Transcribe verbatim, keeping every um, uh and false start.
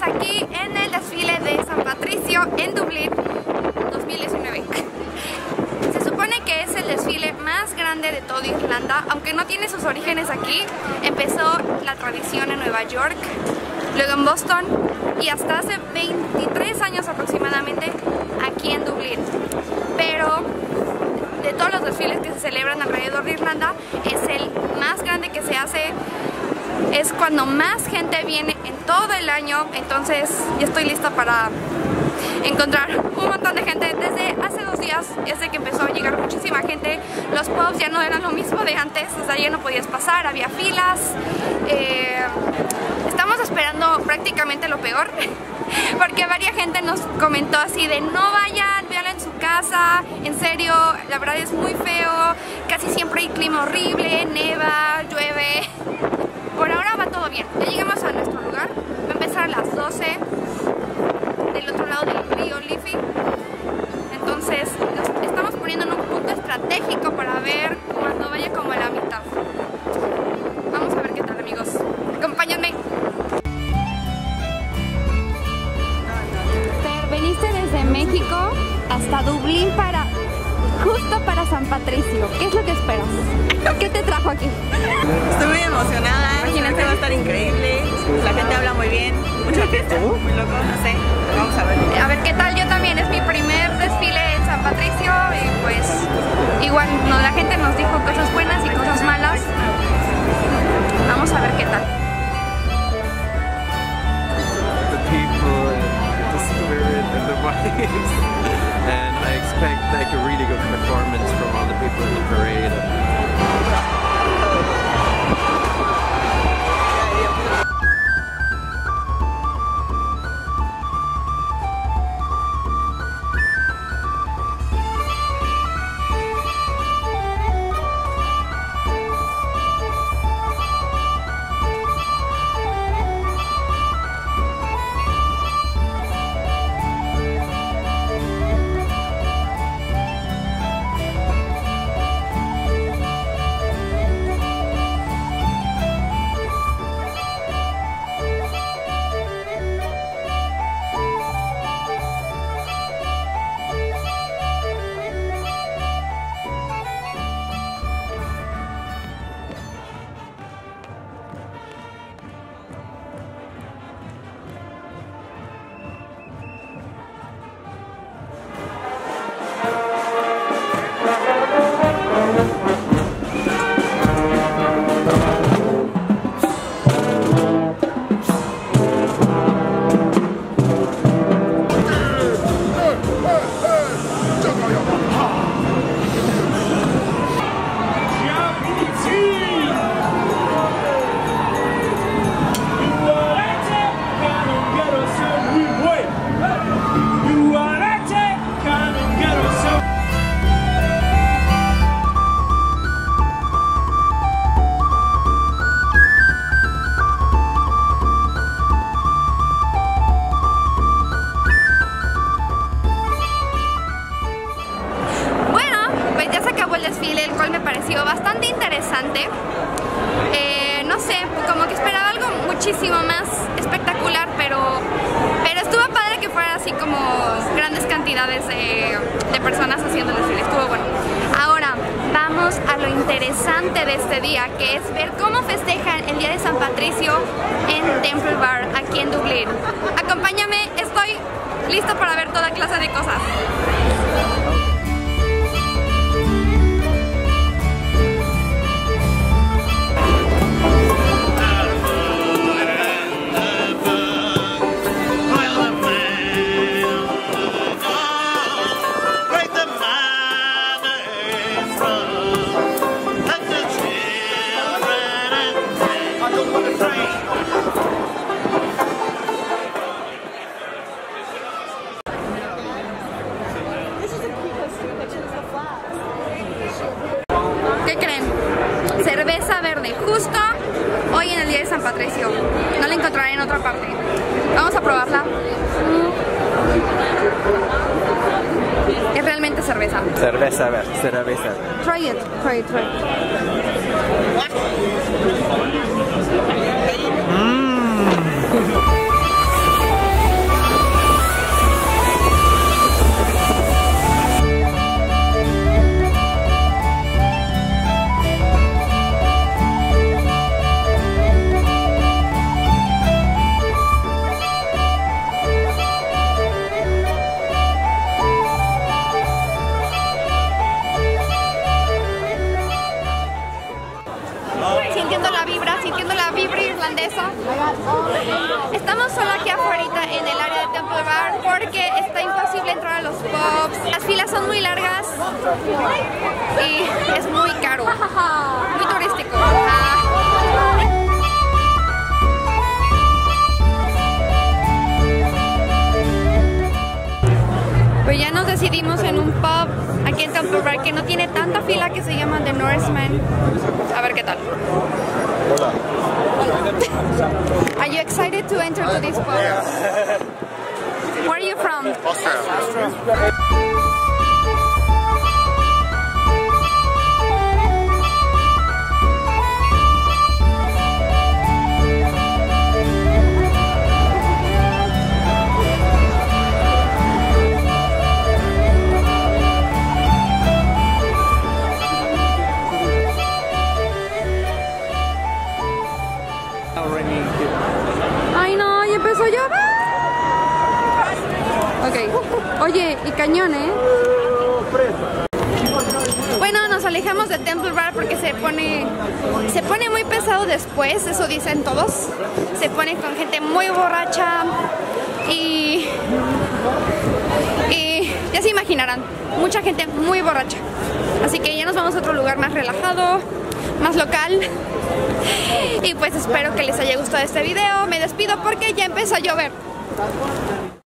aquí en el desfile de San Patricio en Dublín dos mil diecinueve. Se supone que es el desfile más grande de toda Irlanda, aunque no tiene sus orígenes aquí. Empezó la tradición en Nueva York, luego en Boston y hasta hace veintitrés años aproximadamente aquí en Dublín. Pero de todos los desfiles que se celebran alrededor de Irlanda, es el más grande que se hace. Es cuando más gente viene en todo el año, entonces yo estoy lista para encontrar un montón de gente. Desde hace dos días, desde que empezó a llegar muchísima gente, los pubs ya no eran lo mismo de antes, o sea, ya no podías pasar, había filas. Eh, estamos esperando prácticamente lo peor, porque varias gente nos comentó así de no vayan, véanlo en su casa, en serio, la verdad es muy feo, casi siempre hay clima horrible, neva, llueve. Por ahora va todo bien, ya llegamos a nuestro lugar, va a empezar a las doce del otro lado del río Liffey, entonces nos estamos poniendo en un punto estratégico para ver cuando vaya como a la mitad. Vamos a ver qué tal, amigos, acompáñenme. Veniste desde México hasta Dublín para justo para San Patricio. ¿Qué es lo que esperas? ¿Qué te trajo aquí? Estoy muy emocionada, imagínate, va a estar increíble. La gente habla muy bien, mucha fiesta, muy loco, no sé. Vamos a ver. A ver qué tal, yo también, es mi primer desfile en San Patricio y pues igual no, la gente nos dijo cosas buenas y cosas malas. Vamos a ver qué tal. And I expect like a really good performance from all the people in the parade. Bastante interesante, eh, no sé, como que esperaba algo muchísimo más espectacular, pero, pero estuvo padre que fuera así como grandes cantidades de, de personas haciendo el desfile, estuvo bueno. Ahora vamos a lo interesante de este día, que es ver cómo festejan el día de San Patricio en Temple Bar, aquí en Dublín. Acompáñame, estoy lista para ver toda clase de cosas. ¿Qué creen? Cerveza verde, justo hoy en el día de San Patricio. No la encontraré en otra parte. Vamos a probarla. Es realmente cerveza. Cerveza verde, cerveza. Try it, try it, try it. Mmm. Estamos solo aquí afuera en el área de Temple Bar porque está imposible entrar a los pubs. Las filas son muy largas y es muy caro, muy turístico. Ah. Pues ya nos decidimos en un pub aquí en Temple Bar que no tiene tanta fila, que se llama The Norseman. A ver qué tal. Hola. Are you excited to enter to this pub? Where are you from? Austria. Ay no, y empezó a llover. Ok, oye, y cañón, ¿eh? Bueno, nos alejamos de Temple Bar porque se pone se pone muy pesado después, eso dicen todos. Se pone con gente muy borracha y y ya se imaginarán, mucha gente muy borracha. Así que ya nos vamos a otro lugar más relajado, más local. Y pues espero que les haya gustado este video. Me despido porque ya empezó a llover.